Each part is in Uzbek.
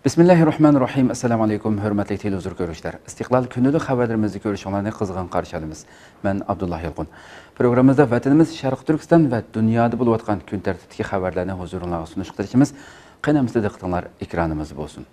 Bismillahirrahmanirrahim. Assalamu alaykum, hörmətli televizor görüşlər. İstiqlal günlük xəbərlərimizi görüşənlərini qızğın qarşı alırıq. Mən Abdullah Yalqun. Proqramımızda vətənimiz Şərq Türkistan və dünyada olub atqan gün tərtibdəki xəbərlərini huzurunuzğa sunuşduracağıq. Qənəmizdə diqqətinizlər ekranımız olsun.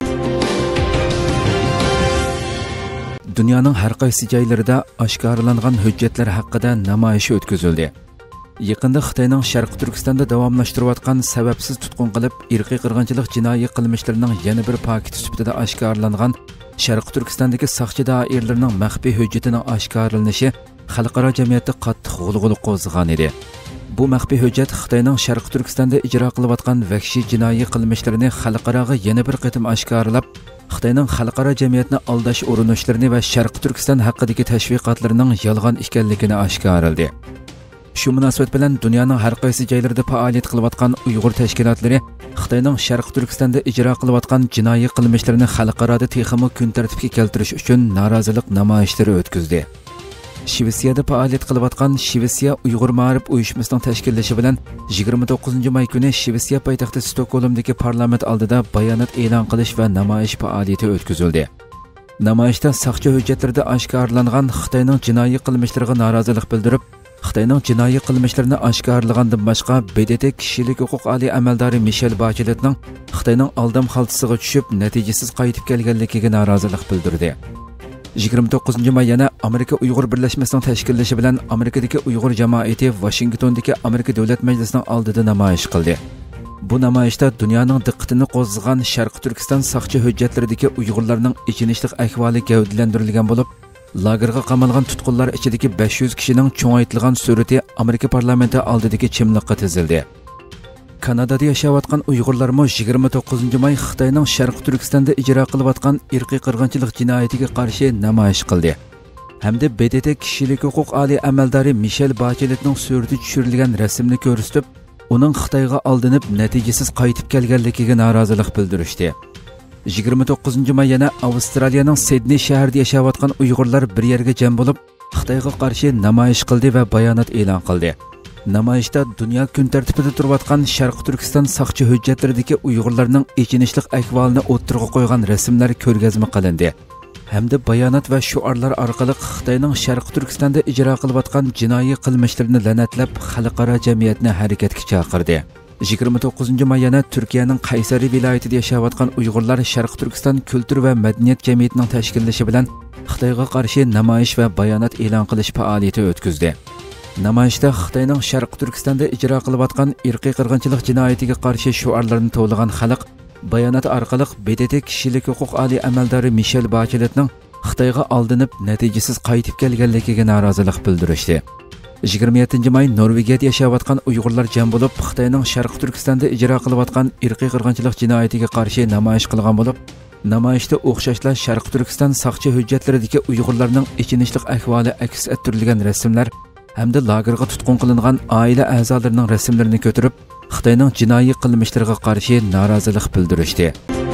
Dünyanın hər qaysı yerlərində aşkarlanğan hüccətlər haqqında namoyish o'tkazildi. Yaqında Xitoyning Sharq Turkistonda davomlashtirayotgan sababsiz tutqun qilib irqiy qirg'inchilik jinoiy qilmishlarining yana bir paketi sifatida oshkorlangan Sharq Turkistondagi soqchi doiralarining maxfiy hujjatining oshkorlanishi xalqaro jamiyatda qattiq g'ulg'ula qo'zg'agan edi. Bu maxfiy hujjat Xitoyning Sharq Turkistonda ijro qilayotgan vahshiy jinoiy qilmishlarini xalqaroga yana bir qatim oshkorlab, Xitoyning xalqaro jamiyatni aldash urinishlarini va Sharq Turkiston haqidagi tashviqotlarining yolg'on ekanligini oshkorladi. Shu munosabat bilan dunyoning har qaysi joylarida faoliyat qilayotgan Uyg'ur tashkilotlari Xitoyning Sharq Turkistonda ijro qilayotgan jinoiy qilmishlarini xalqaroda texmo kun tartibga keltirish uchun norozilik namoyishlari o'tkazdi. Shvetsiyada faoliyat qilayotgan Shvetsiya Uyg'ur ma'rif uyushmasining tashkillashi bilan 29-may kuni Shvetsiya poytaxti Stokgolmdagi parlament oldida bayonot e'lon qilish va namoyish faoliyati o'tkazildi. Namoyishda soqchi hujjatlarda oshkorlangan Xitoyning jinoiy qilmishlariga norozilik bildirib, Xitoyning jinoiy qilmishlarini oshkorlagandan boshqa BDT kishilik huquq oliy amaldori Michel Bacheletning Xitoyning aldam xaltasiga tushib, natijasiz qaytib kelganligiga norozilik bildirdi. 29-may yana Amerika Uyg'ur birlashmasining tashkillashi bilan Amerikadagi Uyg'ur jamoati Washingtondagi Amerika Davlat Majlisining oldida namoyish qildi. Bu namoyishda dunyoning diqqatini qo'zg'agan Sharq Turkiston soqchi hujjatlaridagi Uyg'urlarning ichinishlik ahvoli gavdalantirilgan bo'lib, lagerga qamalgan tutqunlar ichidagi 500 kishining cho'ngaytirilgan surati Amerika parlamenti oldidagi chimliqqa tizildi. Kanadada yashayotgan Uyg'urlarmo 29-may Xitoyning Sharq Turkistonda ijro qilayotgan irqiy qirg'inchilik jinoyatiga qarshi namoyish qildi. Hamda BDT kishilik huquq oliy amaldori Michel Bacheletning surati tushirilgan rasmni ko'rsatib, uning Xitoyga aldinib natijasiz qaytib kelganligiga norozilik bildirishdi. 29-may yana Avstraliyaning Sidney shahrida yashayotgan Uyg'urlar bir yerga jam bo'lib, Xitoyga qarshi namoyish qildi va bayonot e'lon qildi. Namoyishda dunyo kun tartibida turayotgan Sharq Turkiston soqchi hujjatlaridagi Uyg'urlarning ichinishlik ahvolini o'ttirg'a qo'ygan rasmlar ko'rgazma qilindi. Hamda bayonot va shuarlar orqali Xitoyning Sharq Turkistonda ijro qilayotgan jinoiy qilmishlarini la'natlab, xalqaro jamiyatni harakatga chaqirdi. 29-may yana Turkiyaning Qaysari viloyatida yashayotgan Uyg'urlar Sharq Turkiston kultur va madaniyat jamiyatining tashkillashi bilan Xitoyga qarshi namoyish va bayonot e'lon qilish faoliyati o'tkazdi. Namoyishda Xitoyning Sharq Turkistonda ijro qilayotgan irqiy qirg'inchilik jinoyatiga qarshi shuarlarni to'g'lagan xalq bayonot orqali BDT kishilik huquq oliy amaldori Michel Bacheletning Xitoyga aldinib natijasiz qaytib kelganligiga norozilik bildirishdi. 27-may Norvegiyada yashayotgan Uyg'urlar jam bo'lib, Xitoyning Sharq Turkistonda ijro qilayotgan irqiy qirg'inchilik jinoyatiga qarshi namoyish qilgan bo'lib, namoyishda o'xshashla Sharq Turkiston soqchi hujjatlaridagi Uyg'urlarning ichinishlik ahvoli aks ettirilgan rasmlar hamda lagerga tutqun qilingan oila a'zolarining rasmlarini ko'tarib, Xitoyning jinoiy qilmishlariga qarshi norozilik bildirishdi.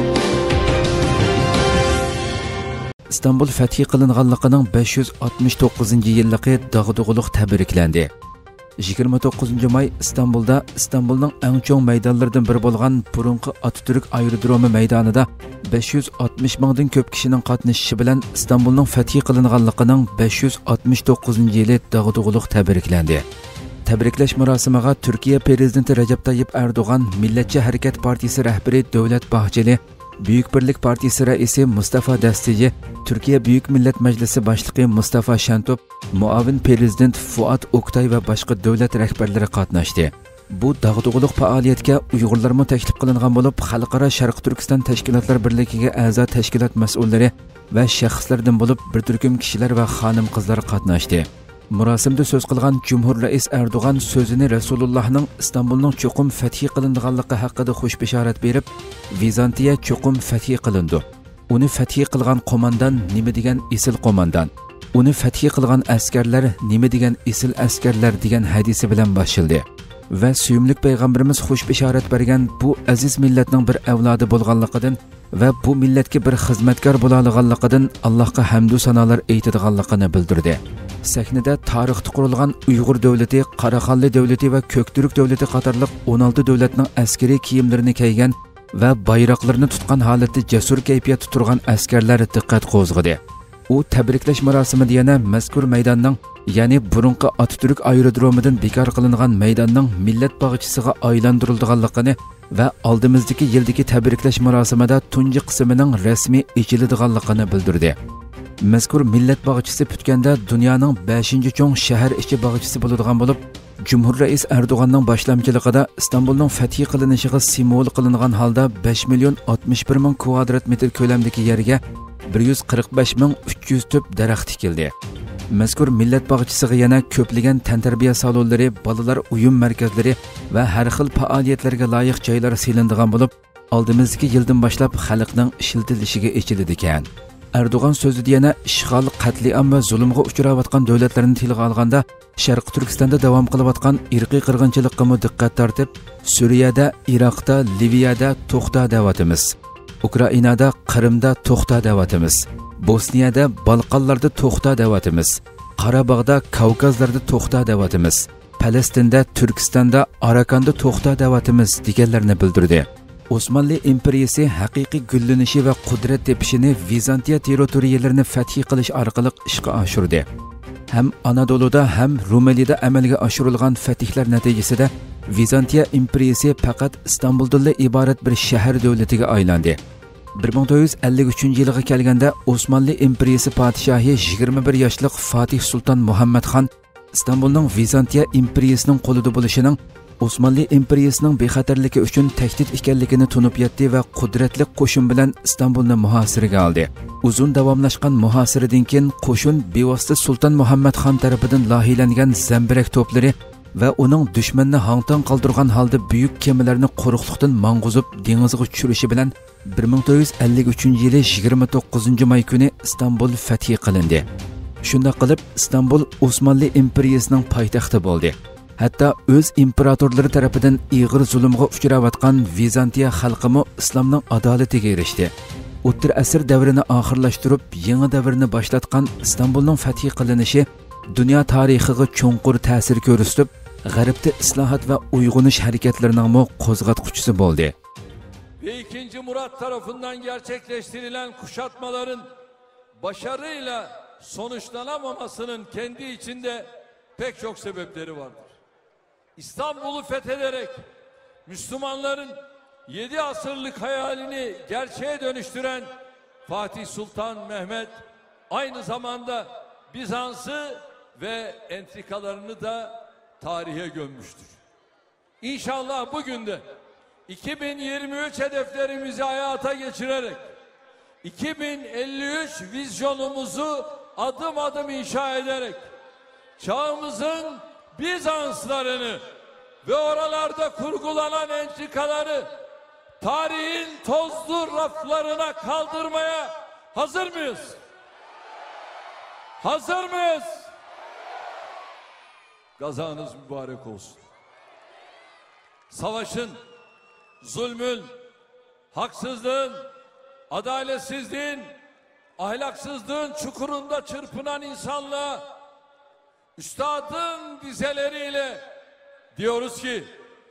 İstanbul fathi qilinganligining 569-yilligi dag'dug'uluq tabriklandi. 29-may İstanbulda İstanbulning eng cho'ng maydonlaridan biri bo'lgan burunqi Atatürk aerodromi maydonida 560 mingdan ko'p kishining qatnashishi bilan İstanbulning fathi qilinganligining 569-yili dag'dug'uluq tabriklandi. Tabriklash murosimiga Turkiya prezidenti Recep Tayyip Erdoğan, Millatchi harakat partiyasi rahbari Davlat Bahçeli, Büyük Birlik Partisi raisi Mustafa Dastici, Türkiye Büyük Millet Meclisi Başlığı Mustafa Şentop, muavin prezident Fuat Oktay ve başka devlet rahbarları qatnashdi. Bu dag'dug'uluq faoliyatga Uyg'urlarmo taklif qilingan bo'lib, xalqaro Sharq Turkiston tashkilotlar birligiga a'zo tashkilot mas'ullari va shaxslardan bo'lib bir turkum kishilar va xonim-qizlar qatnashdi. Murosimda so'z qilgan Cumhur Rais Erdo'g'an so'zini Rasulullohning İstanbulning cho'qim fathi qilinganligi haqida xush bishorat berib, Vizantiya cho'qim fathi qilindi. Uni fathi qilgan qo'mondan nima degan esil qo'mondan, uni fathi qilgan askarlar nima degan esil askarlar degan hadisi bilan boshildi. Va suyumlik payg'ambarimiz xush bishorat bergan bu aziz millatning bir avlodi bo'lganligidan va bu millatga bir xizmatkor bo'lganligidan Allohga hamd va sanolar aytadiganligini bildirdi. Sahnada tarixda qurilgan Uyg'ur davlati, Qaraqalli davlati va Ko'kturk davlati qatorliq 16 davlatning askariy kiyimlarini kiygan va bayroqlarini tutgan holatda jasur kayfiyatda turgan askarlar diqqat qo'zg'adi. U tabriklash marosimida yana mazkur maydonning, ya'ni burunqi Atatürk aerodromidan bekor qilingan maydonning millat bog'chisiga aylantirilganligini va oldimizdagi yildagi tabriklash marosimida tunji qismining rasmiy ochiladiganligini bildirdi. Mazkur millat bog'chisi putganda dunyoning 5-cho'ng shahar ichi bog'chisi bo'ladigan bo'lib, Cumhur Reis Erdoğan'ның başlamchiligida İstanbulning fathi qilinishiga simvol qilingan holda 5.061.000 kvadrat metr ko'lamdagi yerga 145.300 tüp daraxt tikildi. Mazkur millat bog'chisiga yana ko'plagan tantarbiya salonlari, bolalar uyum markazlari va har xil faoliyatlarga loyiq joylar silindigan bo'lib, oldimizdagi yildan boshlab xalqning ishiltilishiga echiladi ekan. Erdoğan so'zida yana ishg'ol, qatliam va zulmga uchrayotgan davlatlarni tilga olganda Sharq Turkistonda davom qilayotgan irqiy qirg'inchilikqa diqqat tortib, Suriyada, Iroqda, Liviyada to'xta deyotimiz. Ukrainada, Qrimda to'xta deyotimiz. Bosniyada, Balqonlarda to'xta deyotimiz. Qarabog'da, Kavkazlarda to'xta deyotimiz. Falastinda, Turkistonda, Arakanda to'xta deyotimiz deganlarni bildirdi. Osmanlı imperiyasi haqiqiy gullanishi va qudrat tepishini Vizantiya territoriyalarini fath qilish orqali ishga oshirdi. Hem Anadolu'da hem Rumeli'de amalga oshirilgan fathlar natijasida Vizantiya imperiyasi faqat İstanbul'dan iborat bir shahar davlatiga aylandi. 1953-yilga kelganda Osmanlı imperiyasi podshohi 21 yoshli Fatih Sultan Muhammad Xon İstanbulning Vizantiya imperiyasining qo'lida bo'lishining Osmanlı imperiyasining bexatarligi uchun tahdid ekanligini tunib yetdi va qudratli qo'shin bilan İstanbulni muhosiraga oldi. Uzun davomlashgan muhosiradan keyin qo'shin bevosita Sultan Muhammad Xon tomonidan loyihalangan zambirak to'plari va uning dushmanni hangton qoldirgan holda buyuk kemalarni quruqlikdan mang'uzib dengizga tushirishi bilan 1953-yili 29-may kuni İstanbul fath qilindi. Shunday qilib İstanbul Osmanlı imperiyasining poytaxti bo'ldi. Hatta o'z imperatorlari tarafidan ig'ir zulmga uchrayotgan Vizantiya xalqimi islomning adolatiga erishdi. O'rta asr davrini oxirlashtirib, yangi davrni boshlatgan İstanbulning fath qilinishi dunyo tarixiga cho'nqur ta'sir ko'rsatib, g'arbda islohot va uyg'unish harakatlarining qo'zg'atquchisi bo'ldi. Ve 2. Murat tarafından gerçekleştirilen kuşatmaların başarıyla sonuçlanamamasının kendi içinde pek çok sebepleri vardır. İstanbul'u fethederek Müslümanların 7 asırlık hayalini gerçeğe dönüştüren Fatih Sultan Mehmet aynı zamanda Bizans'ı ve entrikalarını da tarihe gömmüştür. İnşallah bugün de 2023 hedeflerimizi hayata geçirerek 2053 vizyonumuzu adım adım inşa ederek çağımızın Bizanslarını ve oralarda kurgulanan entrikaları tarihin tozlu raflarına kaldırmaya hazır mıyız? Hazır mıyız? Gazanız mübarek olsun. Savaşın, zulmün, haksızlığın, adaletsizliğin, ahlaksızlığın çukurunda çırpınan insanlığa üstadın dizeleriyle diyoruz ki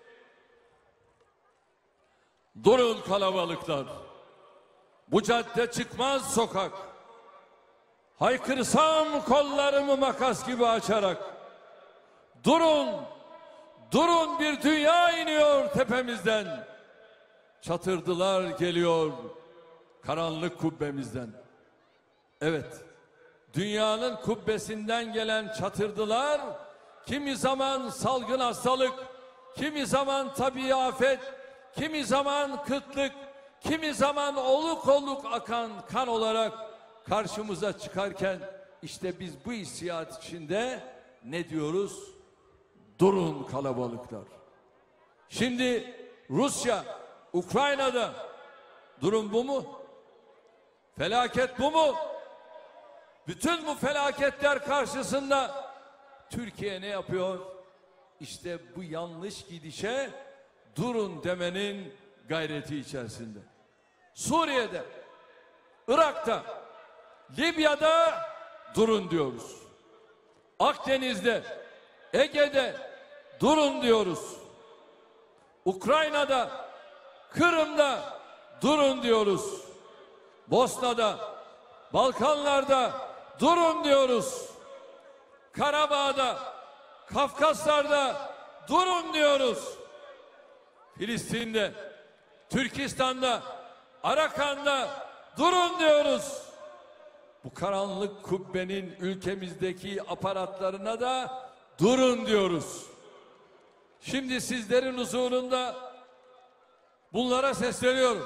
durun kalabalıklar, bu cadde çıkmaz sokak, haykırsam kollarımı makas gibi açarak durun, durun, bir dünya iniyor tepemizden, çatırdılar geliyor karanlık kubbemizden. Evet, dünyanın kubbesinden gelen çatırdılar, kimi zaman salgın hastalık, kimi zaman tabii afet, kimi zaman kıtlık, kimi zaman oluk oluk akan kan olarak karşımıza çıkarken işte biz bu hissiyat içinde ne diyoruz? Durun kalabalıklar. Şimdi Rusya, Ukrayna'da durum bu mu? Felaket bu mu? Bütün bu felaketler karşısında Türkiye ne yapıyor? İşte bu yanlış gidişe durun demenin gayreti içerisinde. Suriye'de, Irak'ta, Libya'da durun diyoruz. Akdeniz'de, Ege'de durun diyoruz. Ukrayna'da, Kırım'da durun diyoruz. Bosna'da, Balkanlarda durun diyoruz. Karabağ'da, Kafkaslar'da durun diyoruz. Filistin'de, Türkistan'da, Arakan'da durun diyoruz. Bu karanlık kubbenin ülkemizdeki aparatlarına da durun diyoruz. Şimdi sizlerin huzurunda bunlara sesleniyorum.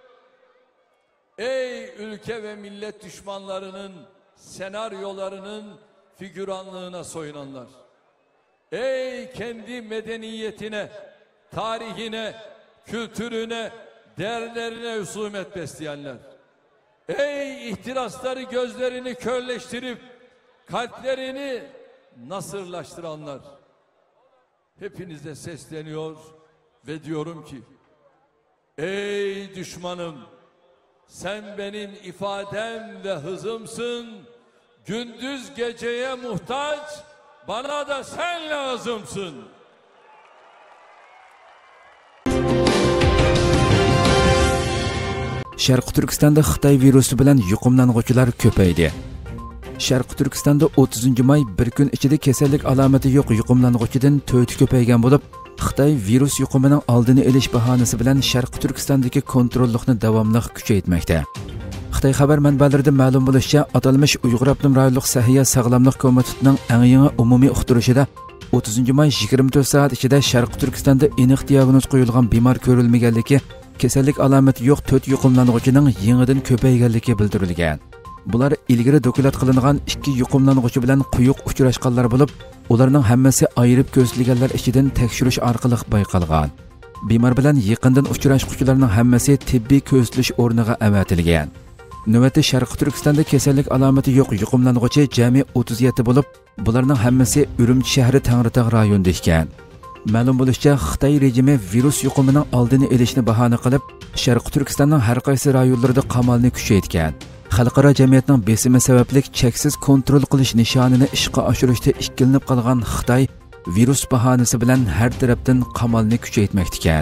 Ey ülke ve millet düşmanlarının senaryolarının figüranlığına soyunanlar. Ey kendi medeniyetine, tarihine, kültürüne, değerlerine husumet besleyenler. Ey ihtirasları gözlerini körleştirip kalplerini nasırlaştıranlar. Hepinize sesleniyor ve diyorum ki, ey düşmanım, sen benim ifadem ve hızımsın. Gündüz geceye muhtaç, bana da sen lazımsın. Sharq Turkistonda Xitoy virusi bilan yuqumlanuvchilar ko'paydi. Sharq Turkistonda 30 may bir kun ichida kasallik alomati yo'q yuqumlanuvchidan 4 ko'paygan bo'lib, Xitoy virus yuqumining oldini olish bahonasi bilan Sharq Turkistondagi kontrollikni davomli kuchaytirmoqda. Xitoy xabar manbalarida ma'lum bo'lishicha, atalmish Uyg'ur Abnum rayonlik Sahiya sog'lomlik komitetining eng yangi umumiy uqtirishida 30 may 24 soat ichida Sharq Turkistonda aniq diagnoz qo'yilgan bemor ko'rilmaganligi, kasallik alomati yo'q 4 yuqumlanuvchining yangidan ko'payganligi bildirilgan. Bular ilgari dokulat qilingan 2 yuqumlanuvchi bilan quyuq uchrashganlar bo'lib, ularning hammasi ayirib ko'rsatilganlar ichidan tekshirish orqali bayqalgan. Bemor bilan yaqindan uchrashuvchilarning hammasi tibbiy ko'rsatish o'rniga avatilgan. Navbatda Sharq Turkistonda kasallik alomati yo'q yuqumlanuvchi jami 37 bo'lib, bularning hammasi Urumchi shahri Tangritog' rayonida ekan. Ma'lum bo'lishicha, Xitoy rejimi virus yuqumining oldini olishni bahona qilib, Sharq Turkistonning har qaysi rayonlarida qamalni kuchaytirgan. Xalqaro jamiyatning besimi sababli cheksiz kontrol qilish nishonini ishga oshirishda ikkilanib qolgan Xitoy virus bahonasi bilan har tarafdan qamalni kuchaytirmoqda ekan.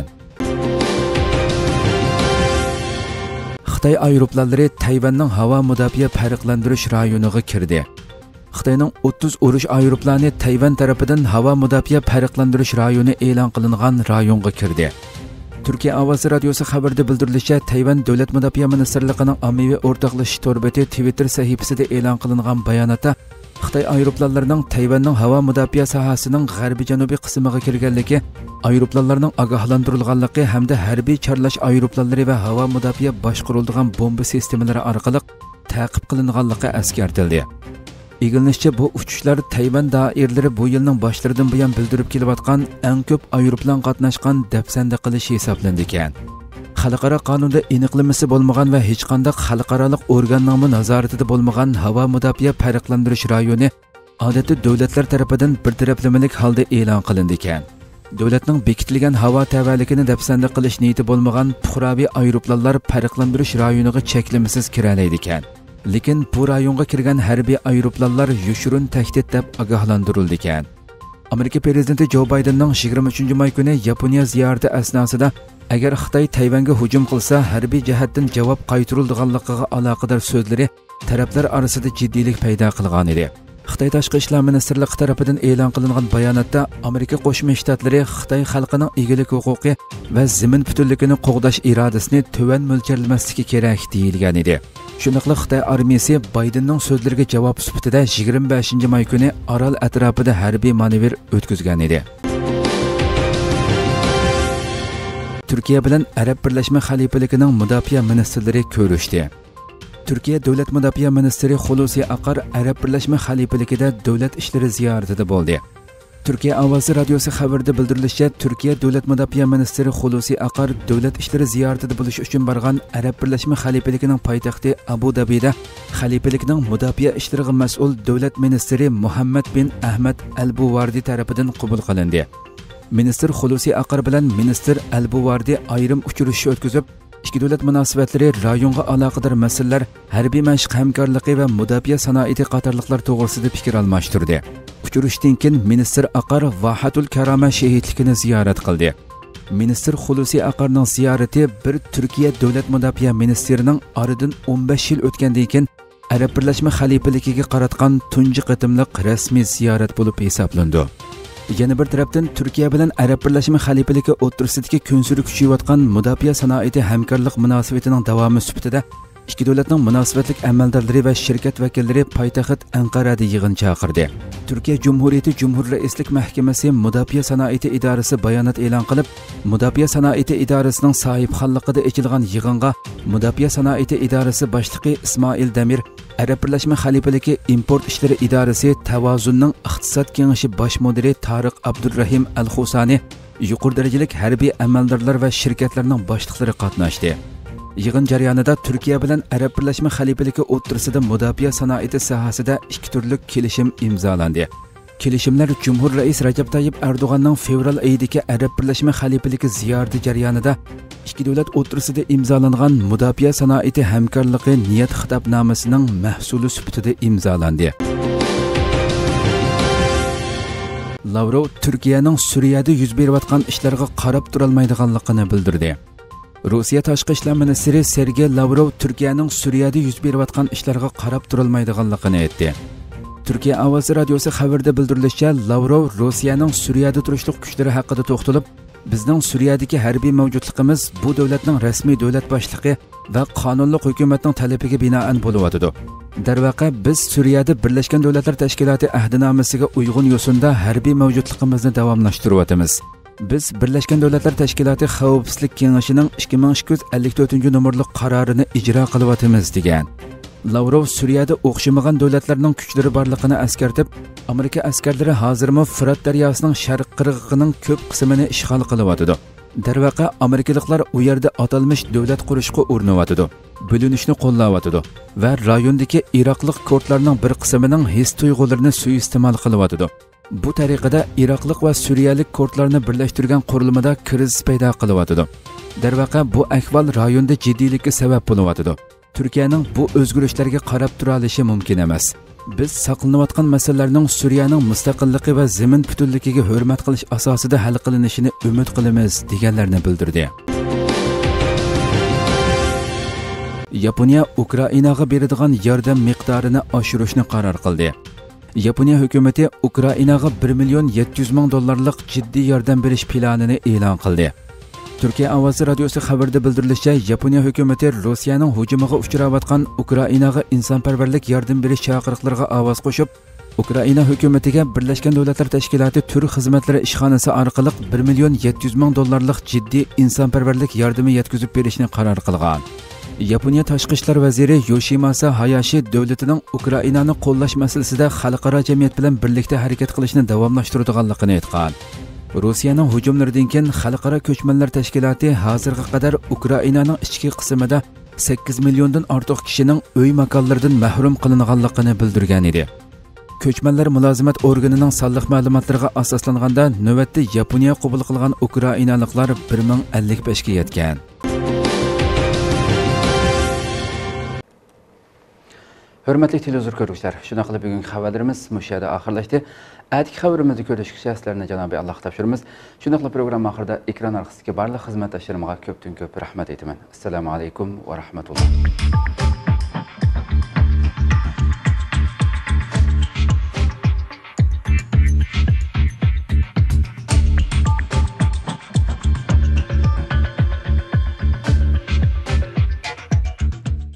Xitoy aeroplanlari Tayvanning havo mudofaa farqlantirish rayoniga kirdi. Xitoyning 30 urush aeroplani Tayvan tarafidan havo mudofaa farqlantirish rayoni e'lon qilingan rayonga kirdi. Turkiya Ovozi radiosi xabarida bildirilishicha, Tayvan davlat mudofaa ministrligining ommaviy o'rtoqlashish to'rbeti Twitter sahifasida e'lon qilingan bayonotda Xitoy aeroplanlarining Tayvanning havo mudofaa sohasining g'arbiy-janubiy qismiga kirganligi, aeroplanlarning ogohlantirilganligi hamda harbiy charlash aeroplanlari va havo mudofaa boshqariladigan bomba sistemalari orqali ta'qib qilinganligi eskartildi. Egilinishcha, bu uçuşlar Tayvan dairələri bu yılның başlarından buyon bildirib kelayotgan eng ko'p aeroplan qatnashgan dafsanda qilish hisoblanadi ekan. Xalqaro qonunda aniqlamasi bo'lmagan va hech qanday xalqaroliq organning nazoratida bo'lmagan havo mudofaa farqlantirish rayoni odatda davlatlar tomonidan bir taraflamalik holda e'lon qilindi ekan. Davlatning bekitilgan havo tavalligini dafsanda qilish niyati bo'lmagan fuqaroviy aeroplanlar farqlantirish rayoniga cheklamasiz kira oladi ekan. Lekin bu rayonga kirgan harbiy aeroplanlar yushurun tahdid deb ogohlantirildi ekan. Amerika prezidenti Joe Bidenning 23 may kuni Yaponiya ziyorati asnosida agar Xitoy Tayvanga hujum qilsa, harbiy jihatdan javob qaytariladiganligiga aloqador so'zlari taraflar orasida jiddiylik paydo qilgan edi. Xitoy Tashqi ishlar ministrligi tomonidan e'lon qilingan bayonotda Amerika Qo'shma Shtatlari Xitoy xalqining egilik huquqi va zamin butunligini qo'g'dash irodasini to'van mo'ljallanmasligi kerak deyilgan edi. Shuningdek, Xitoy armiyasi Bidenning so'zlariga javob sifatida 25 may kuni Orol atrofida harbiy manevr o'tkazgan edi. Turkiya bilan Arab Birlashma Xalifaligining mudofaa ministrlari ko'rishdi. Turkiya davlat mudofaa ministri Hulusi Akar Arab Birlashma Xalifaligida davlat ishlari ziyoratida bo'ldi. Turkiya Ovozi radiosi xabarida bildirilishicha, Turkiya davlat mudofaa ministri Hulusi Akar davlat ishlari ziyoratida bo'lish uchun borgan Arab Birlashma Xalifaligining poytaxti Abu Dabida xalifalikning mudofaa ishlariga mas'ul davlat ministri Muhammad bin Ahmad al-Buvardi tomonidan qabul qilindi. Ministr Hulusi Akar bilan ministr al-Buvardi ayrim uchrashuv o'tkazib, ikki davlat munosabatlari, rayonga aloqador masalalar, harbiy mashq hamkorligi va mudofaa sanoati qatorliqlar to'g'risida fikr almashtirdi. Uchrashuvdan keyin ministr Akar Vahatul Karama shahidligini ziyorat qildi. Minister Hulusi Akar'ning ziyarati bir Türkiye Devlet Mudofaa Ministerining oradan 15 yil o'tgandan keyin Arab Birlashma Xalifaligiga qaratgan tunji qitimliq rasmiy ziyorat bo'lib hisoblandi. Yana bir tarafdan Turkiya bilan Arab Birlashma Xalifaligi o'rtasidagi kunsuri kuchayayotgan mudofaa sanoati hamkorlik munosabatining davomi sifatida ikki davlatning munosabatlik amaldorlari va shirkat vakillari poytaxt Anqarada yig'in chaqirdi. Turkiya Cumhuriyeti Cumhur Raislik Mahkamasi Mudofaa sanoati idorasi bayonot e'lon qilib, Mudofaa sanoati idorasining sohibxonligida ochilgan yig'inga Mudofaa sanoati idorasi boshlig'i Ismoil Damir, Arab Birlashma Xalifaligi import ishlari idorasi Tavozunning iqtisod kengashi bosh mudiri Tariq Abdurrahim Al-Husani, yuqori darajalik harbiy amaldorlar va shirkatlarning boshliqlari qatnashdi. Yig'in jarayonida Turkiya bilan Arab Birlashma Xalifaligi o'rtasida mudofaa sanoati sohasida ikki turli kelishim imzolandi. Kelishimlar Cumhur Rais Rajab Tayyip Erdo'g'anning fevral oyidagi Arab Birlashma Xalifaligi ziyorati jarayonida ikki davlat o'rtasida imzolangan mudofaa sanoati hamkorligi niyat xitobnomasining mahsuli sifatida imzolandi. Lavrov Turkiyaning Suriyada yuz berayotgan ishlarga qarab turolmaydiganligini bildirdi. Rossiya Tashqi ishlar ministri Sergey Lavrov Turkiyaning Suriyada yuz berayotgan ishlarga qarab turolmaydiganligini aytdi. Turkiya Ovozi radiosi xabarida bildirilishicha, Lavrov Rossiyaning Suriyada turishlik kuchlari haqida to'xtalib, bizning Suriyadagi harbiy mavjudligimiz bu davlatning rasmiy davlat boshlig'i va qonunli hukumatning talabiga binoan bo'lyapti. Darvaqa biz Suriyada Birlashgan Davlatlar Tashkiloti ahdnomasiga uyg'un yo'sinda harbiy mavjudligimizni davomlashtiryapmiz. Biz Birlashgan Davlatlar Tashkiloti Xavfsizlik Kengashining 2254-numurli qarorini ijro qilyapmiz degan. Lavrov Suriyada o'xshamagan davlatlarning kuchlari borligini eskartib, Amerika askarlari hozirmi Fırat daryosining sharq qirg'og'ining ko'p qismini ishg'ol qilyapti. Darvaqa Amerikaliklar u yerda atalmish davlat qurishga urinayotdi, bo'linishni qo'llayotdi va rayondagi Iroqlik kurdlarning bir qismining his tuyg'ularini suiiste'mol qilyapti. Bu tariqada Iroqlik va Suriyalik kurdlarni birlashtirgan qurilmada kriz paydo qilyapti. Darvaqa bu ahvol rayonda jiddiylikka sabab bo'lyapti. Turkiyaning bu o'zgarishlarga qarab tura olishi mumkin emas. Biz saqlanayotgan masalalarning Suriyaning mustaqilligi va zamin butunligiga hurmat qilish asosida hal qilinishini umid qilamiz deganlarni bildirdi. Yaponiya Ukrainaga beradigan yordam miqdorini oshirishni qaror qildi. Yaponiya hukumati Ukrainaga 1,700,000 dollarlik jiddiy yordam berish planini e'lon qildi. Turkiya Ovozi radiosi xabarida bildirilishicha, Yaponiya hukumati Rossiyaning hujumiga uchrayotgan Ukrainaga insonparvarlik yordam berish chaqiriqlariga ovoz qo'shib, Ukraina hukumatiga Birlashgan Davlatlar Tashkiloti tur xizmatlari ishxonasi orqali 1,700,000 dollarlik jiddiy insonparvarlik yordami yetkazib berishni qaror qilgan. Yaponiya Tashqi ishlar vaziri Yoshimasa Hayashi davlatining Ukrainani qo'llash masalasida xalqaro jamiyat bilan birlikda harakat qilishni davomlashtiradiganligini aytgan. Rossiyaning hujumlaridan keyin Xalqaro ko'chmanlar tashkiloti hozirga qadar Ukrainaning ichki qismida 8 milliondan ortiq kishining uy makonlaridan mahrum qilinganligini bildirgan edi. Ko'chmanlar mulozimat organining sonliq ma'lumotlariga asoslanganda navbatda Yaponiya qabul qilgan Ukrainaliklar 1055 ga yetgan. Hürmetli televizor ko'ruvchilar, shuna qilib bugungi xabarlarimiz mushada oxirlashdi. Atigi xabarimizni ko'rishga sizlarni Janobiy Alloh topshiramiz. Shuna qilib program oxirida ekran orqasidagi barcha xizmatdoshlarimga ko'pdan ko'p rahmat aytaman. Assalomu alaykum va rahmatulloh.